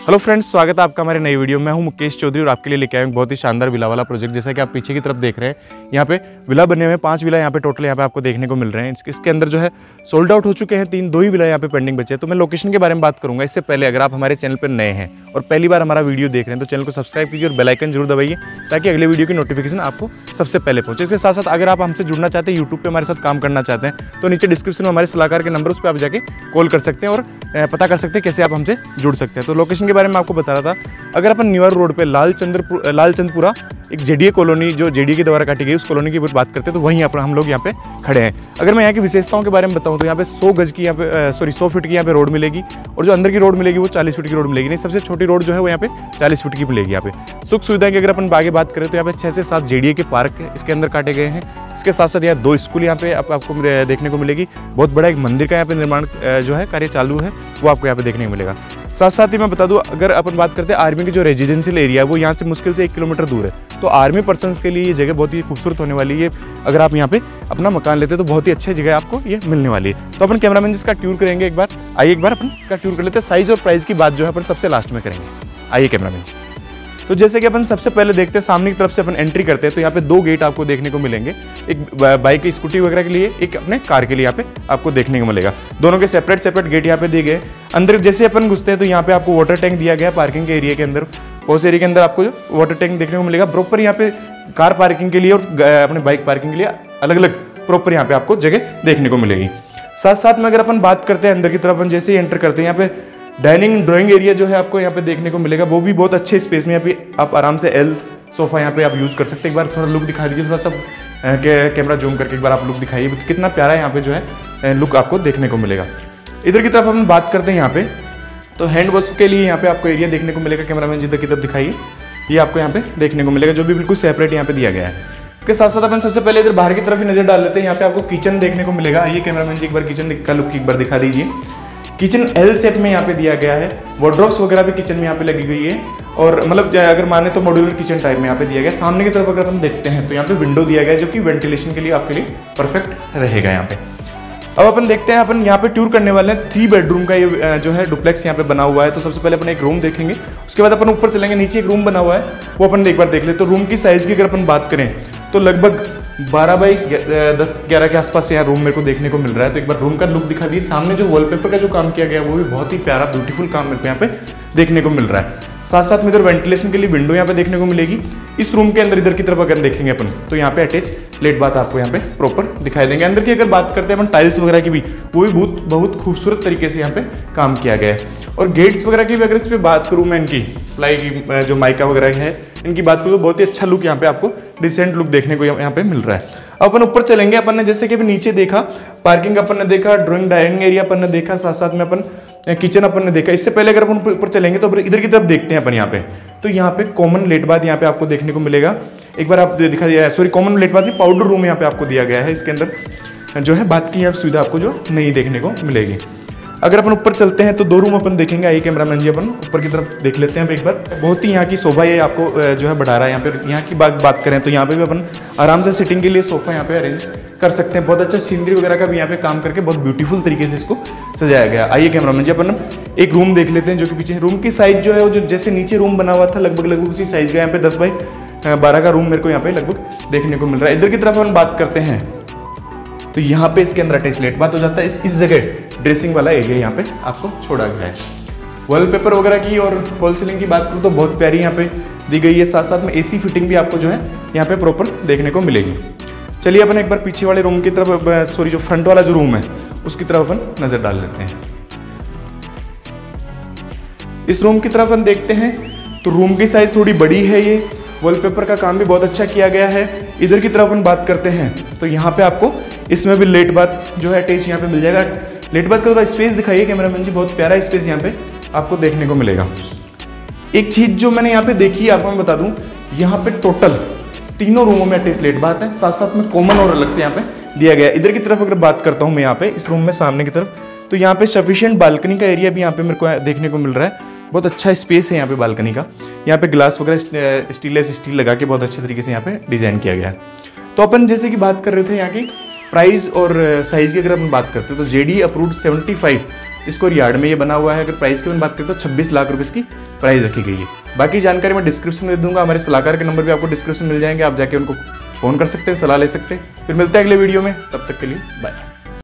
Hello friends, स्वागत है आपका हमारे नई वीडियो में। मैं हूं मुकेश चौधरी और आपके लिए लेके आया हूं बहुत ही शानदार विला वाला प्रोजेक्ट। जैसा कि आप पीछे की तरफ देख रहे हैं, यहाँ पे विला बने हुए हैं, 5 विला यहाँ पे टोटल यहाँ पे आपको देखने को मिल रहे हैं। इसके अंदर जो है सोल्ड आउट हो चुके हैं, 2 ही विला यहाँ पे पेंडिंग बचे हैं। तो मैं लोकेशन के बारे में बात करूंगा। इससे पहले अगर आप हमारे चैनल पर नए हैं और पहली बार हमारा वीडियो देख रहे हैं तो चैनल को सब्सक्राइब कीजिए और बेल आइकन जरूर दबाइए ताकि अगले वीडियो की नोटिफिकेशन आपको सबसे पहले पहुंचे। इसके साथ साथ अगर आप हमसे जुड़ना चाहते हैं, यूट्यूब पे हमारे साथ काम करना चाहते हैं, तो नीचे डिस्क्रिप्शन में हमारे सलाहकार के नंबर उस पर आप जाके कॉल कर सकते हैं और पता कर सकते हैं कैसे आप हमसे जुड़ सकते हैं। तो लोकेशन के बारे में आपको बता रहा था, अगर अपन न्यूयॉर्क रोड पे लालचंदपुरा एक जेडीए कॉलोनी जो जेडीए के द्वारा काटी गई उस कॉलोनी की बात करते हैं तो वहीं हम लोग यहाँ पे खड़े हैं। अगर मैं यहाँ की विशेषताओं के बारे में बताऊँ तो यहाँ पे 100 गज की 100 फीट की यहाँ पे रोड मिलेगी और जो अंदर की रोड मिलेगी वो 40 फीट की रोड मिलेगी। नहीं, सबसे छोटी रोड जो है वो यहाँ पे 40 फीट की मिलेगी। यहाँ पे सुख सुविधा की अगर अपन आगे बात करें तो यहाँ पे 6 से 7 जेडीए के पार्क इसके अंदर काटे गए हैं। इसके साथ साथ यहाँ 2 स्कूल यहाँ पे आपको देखने को मिलेगी। बहुत बड़ा एक मंदिर का यहाँ पे निर्माण जो है कार्य चालू है, वो आपको यहाँ पे देखने को मिलेगा। साथ साथ ही मैं बता दूं, अगर अपन बात करते हैं आर्मी की जो रेजिडेंशियल एरिया है वो यहाँ से मुश्किल से 1 किलोमीटर दूर है। तो आर्मी पर्सन्स के लिए ये जगह बहुत ही खूबसूरत होने वाली है। अगर आप यहाँ पे अपना मकान लेते हैं तो बहुत ही अच्छी जगह आपको ये मिलने वाली है। तो अपन कैमरामैन जिसका टूर करेंगे एक बार, आइए एक बार अपन इसका टूर कर लेते हैं। साइज और प्राइस की बात जो है अपन सबसे लास्ट में करेंगे। आइए कैमरामैन। तो जैसे कि अपन सबसे पहले देखते हैं, सामने की तरफ से अपन एंट्री करते हैं तो यहाँ पे 2 गेट आपको देखने को मिलेंगे। एक बाइक स्कूटी वगैरह के लिए, एक अपने कार के लिए यहाँ पे आपको देखने को मिलेगा। दोनों के सेपरेट गेट यहाँ पे दिए गए। अंदर जैसे अपन घुसते हैं तो यहाँ पे आपको वाटर टैंक दिया गया पार्किंग के एरिया के अंदर। उस एरिया के अंदर आपको वाटर टैंक देखने को मिलेगा। प्रॉपर यहाँ पे कार पार्किंग के लिए और अपने बाइक पार्किंग के लिए अलग अलग प्रॉपर यहाँ पे आपको जगह देखने को मिलेगी। साथ साथ में अगर अपन बात करते हैं अंदर की तरफ, अपन जैसे ही एंटर करते हैं यहाँ पे डाइनिंग ड्राइंग एरिया जो है आपको यहाँ पे देखने को मिलेगा। वो भी बहुत अच्छे स्पेस में यहाँ पे आप आराम से एल सोफा यहाँ पे आप यूज कर सकते हैं। एक बार थोड़ा लुक दिखा दीजिए, थोड़ा सा कैमरा जूम करके एक बार आप लुक दिखाइए, कितना प्यारा यहाँ पे जो है लुक आपको देखने को मिलेगा। इधर की तरफ हम बात करते हैं यहाँ पे तो हैंड वॉश के लिए यहाँ पे आपको एरिया देखने को मिलेगा। कैमरामैन जिधर की तरफ दिखाइए, ये आपको यहाँ पे देखने को मिलेगा, जो भी बिल्कुल सेपरेट यहाँ पे दिया गया है। इसके साथ साथ अपन सबसे पहले इधर बाहर की तरफ ही नजर डाल लेते हैं। यहाँ पे आपको किचन देखने को मिलेगा। ये कैमरामैन जी एक बार किचन का लुक एक बार दिखा दीजिए। किचन एल शेप में यहाँ पे दिया गया है। वार्डरोब्स वगैरह भी किचन में यहाँ पे लगी गई है और मतलब अगर माने तो मॉड्यूलर किचन टाइप में यहाँ पे दिया गया है। सामने की तरफ अगर अपन देखते हैं तो यहाँ पे विंडो दिया गया है जो कि वेंटिलेशन के लिए आपके लिए परफेक्ट रहेगा यहाँ पे। अब अपन देखते हैं, अपन यहाँ पे टूर करने वाले हैं 3 बेडरूम का ये जो है डुप्लेक्स यहाँ पे बना हुआ है। तो सबसे पहले अपन एक रूम देखेंगे, उसके बाद अपन ऊपर चलेंगे। नीचे एक रूम बना हुआ है, वो अपन एक बार देख ले। तो रूम की साइज की अगर अपन बात करें तो लगभग 12 बाई 10-11 के आसपास यहाँ रूम मेरे को देखने को मिल रहा है। तो एक बार रूम का लुक दिखा दिए। सामने जो वॉलपेपर का जो काम किया गया है वो भी बहुत ही प्यारा ब्यूटीफुल काम मेरे को यहाँ पे देखने को मिल रहा है। साथ साथ में इधर वेंटिलेशन के लिए विंडो यहाँ पे देखने को मिलेगी। इस रूम के अंदर इधर की तरफ अगर देखेंगे अपन तो यहाँ पे अटैच लेट बाथ आपको यहाँ पे प्रॉपर दिखाई देंगे। अंदर की अगर बात करते हैं अपन टाइल्स वगैरह की भी, वो भी बहुत खूबसूरत तरीके से यहाँ पे काम किया गया है। और गेट्स वगैरह की भी अगर इस पर बात करूँ मैं, इनकी प्लाई की जो माइका वगैरह है इनकी बात करूँ तो बहुत ही अच्छा लुक यहाँ पे आपको डिसेंट लुक देखने को यहाँ पे मिल रहा है। अब अपन ऊपर चलेंगे। अपन ने जैसे कि अभी नीचे देखा पार्किंग अपन ने देखा, ड्राइंग डाइनिंग एरिया अपन ने देखा, साथ साथ में अपन किचन अपन ने देखा। इससे पहले अगर अपन ऊपर चलेंगे तो इधर की तरफ देखते हैं अपन यहाँ पे। तो यहाँ पे कॉमन लेट बाथ यहाँ पे आपको देखने को मिलेगा। एक बार आप दिखा दिया, सॉरी कॉमन लेट बाथ नहीं, पाउडर रूम यहाँ पे आपको दिया गया है। इसके अंदर जो है बात की यहाँ सुविधा आपको जो नहीं देखने को मिलेगी। अगर अपन ऊपर चलते हैं तो 2 रूम अपन देखेंगे। आइए कैमरामैन जी अपन ऊपर की तरफ देख लेते हैं एक बार। बहुत ही यहाँ की शोभा ये आपको जो है बढ़ा रहा है। यहाँ पे यहाँ की बात करें तो यहाँ पे भी अपन आराम से सिटिंग के लिए सोफा यहाँ पे अरेंज कर सकते हैं। बहुत अच्छा सीनरी वगैरह का भी यहाँ पे काम करके बहुत ब्यूटीफुल तरीके से इसको सजाया गया। आइए कैमरामैन जी अपन एक रूम देख लेते हैं जो कि पीछे। रूम की साइज जो है वो जो जैसे नीचे रूम बना हुआ था लगभग उसी साइज का यहाँ पे 10 बाई 12 का रूम मेरे को यहाँ पे लगभग देखने को मिल रहा है। इधर की तरफ अपन बात करते हैं तो यहाँ पे इसके अंदर अटैच लेट बाथ हो जाता है। इस जगह ड्रेसिंग वाला एरिया यहाँ पे आपको छोड़ा गया है। वॉलपेपर वगैरह की और फॉल सीलिंग की बात करूँ तो बहुत प्यारी यहाँ पे दी गई है। साथ साथ में एसी फिटिंग भी आपको जो है यहाँ पे प्रॉपर देखने को मिलेगी। चलिए अपन एक बार पीछे वाले रूम की तरफ, सॉरी जो फ्रंट वाला जो रूम है उसकी तरफ अपन नजर डाल लेते हैं। इस रूम की तरफ अपन देखते हैं तो रूम की साइज थोड़ी बड़ी है। ये वॉलपेपर का काम भी बहुत अच्छा किया गया है। इधर की तरफ अपन बात करते हैं तो यहाँ पे आपको इसमें भी लेट बाथ जो है अटैच यहाँ पे मिल जाएगा। लेट बाथ का थोड़ा स्पेस दिखाइए कैमरामैन जी, बहुत प्यारा स्पेस यहाँ पे आपको देखने को मिलेगा। एक चीज जो मैंने यहाँ पे देखी है आपको मैं बता दूं, यहाँ पे टोटल 3 रूमों में अटैच लेट बाथ है, साथ साथ में कॉमन और अलग से यहाँ पे दिया गया है। इधर की तरफ अगर बात करता हूँ मैं यहाँ पे इस रूम में सामने की तरफ, तो यहाँ पे सफिशिएंट बालकनी का एरिया भी यहाँ पे मेरे को देखने को मिल रहा है। बहुत अच्छा स्पेस है यहाँ पे बालकनी का। यहाँ पे ग्लास वगैरह स्टीलेस स्टील लगा के बहुत अच्छे तरीके से यहाँ पे डिजाइन किया गया है। तो अपन जैसे कि बात कर रहे थे यहाँ की प्राइस और साइज की अगर हम बात करते हैं तो जेडी अप्रूव्ड 75 इसको यार्ड में ये बना हुआ है। अगर प्राइस की बात करें तो 26 लाख रुपए की प्राइस रखी गई है। बाकी जानकारी मैं डिस्क्रिप्शन में दे दूंगा, हमारे सलाहकार के नंबर भी आपको डिस्क्रिप्शन में मिल जाएंगे, आप जाके उनको फोन कर सकते हैं, सलाह ले सकते हैं। फिर मिलते हैं अगले वीडियो में, तब तक के लिए बाय।